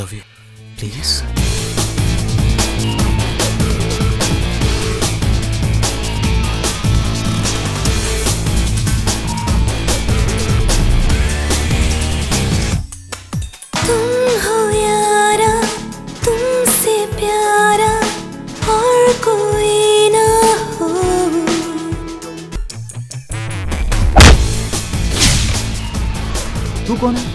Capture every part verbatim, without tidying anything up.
Love you please. तुम हो यारा, तुमसे प्यारा और कोई ना हो। तू कौन है?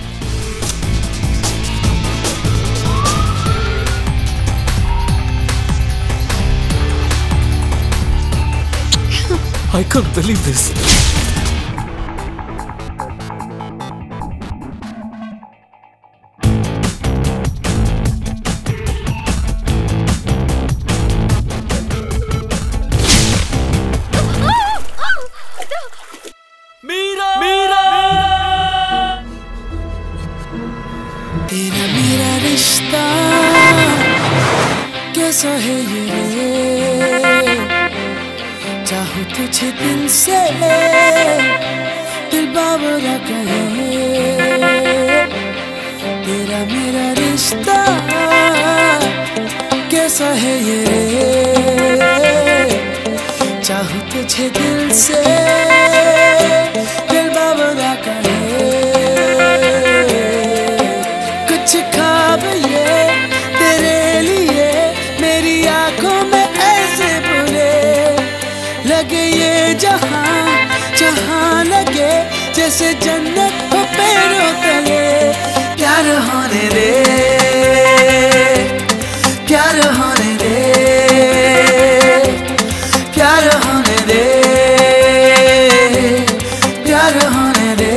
I can't believe this. Meera, Meera, तेरा मेरा रिश्ता कैसा है ये, चाहूं तुझे दिल से, दिल बावरा कहे। तेरा मेरा रिश्ता कैसा है ये, चाहूं तुझे दिल से, दिल बावरा कहे। कुछ ख्वाब ये तेरे लिए मेरी आंखों में ऐसे बुले लगे, ये जहां जहां लगे जैसे जन्नत हो पैरों तले। प्यार होने दे, प्यार होने दे, प्यार होने दे, प्यार होने दे।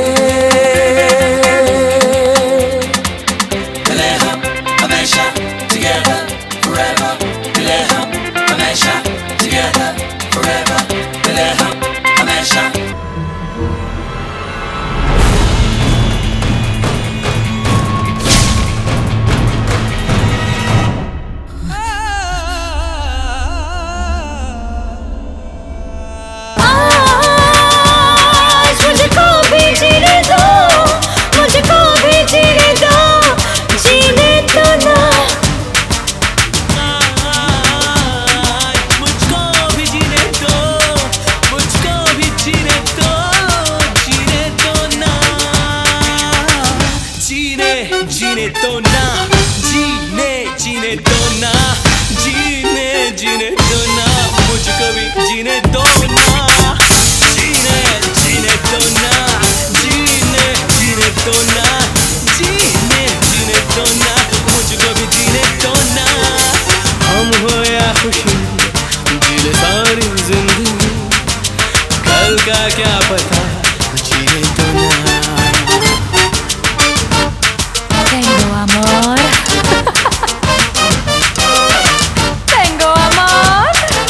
मिले हम हमेशा together forever, मिले हम हमेशा together forever, मिले हम हमेशा। आज मुझको भी जीने दो, मुझको भी जीने दो, जीने तो ना। मुझको भी जीने दो, मुझको भी जीने दो, जीने दो ना, जीने जीने दो ना, जीने जीने दो ना, जीने जीने दो ना, मुझको भी जीने दो ना, जीने जीने दो ना, जीने जीने दो ना, जीने जीने दो ना, मुझको भी जीने दो ना। हम हो या खुशी जीने सारी जिंदगी, कल का क्या पता, जीने दो ना। Tengo amor, tengo amor.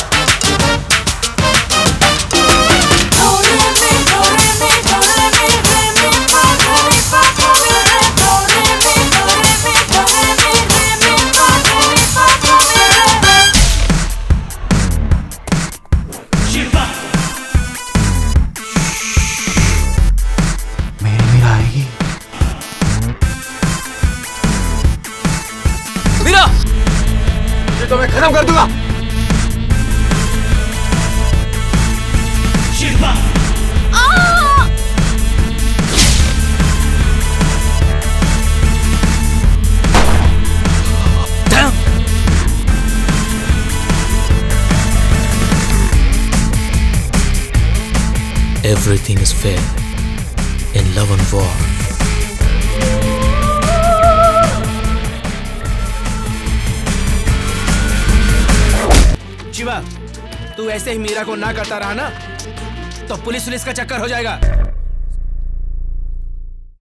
Do re mi, do re mi, do re mi, re mi fa, do re fa, do re re, do re mi, do re mi, do re mi, re mi fa, do re fa, do re re। Shiva मेरी मीरा आएगी। मीरा, ये तो मैं खत्म कर दूंगा। Shiva Damn! Everything is fair in love and war. Shiva, तू ऐसे ही मीरा को ना करता रहा ना तो पुलिस पुलिस का चक्कर हो जाएगा।